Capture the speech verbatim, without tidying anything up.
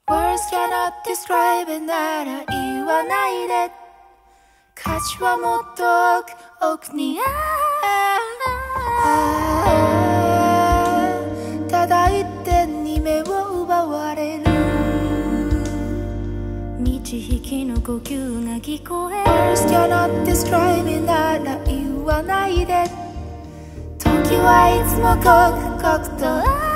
Words cannot describe it なら言わないで価値はもっと奥奥にああただ一点に目を奪われる満ち引きの呼吸が聞こえ Words cannot describe it なら言わないで時はいつも刻々と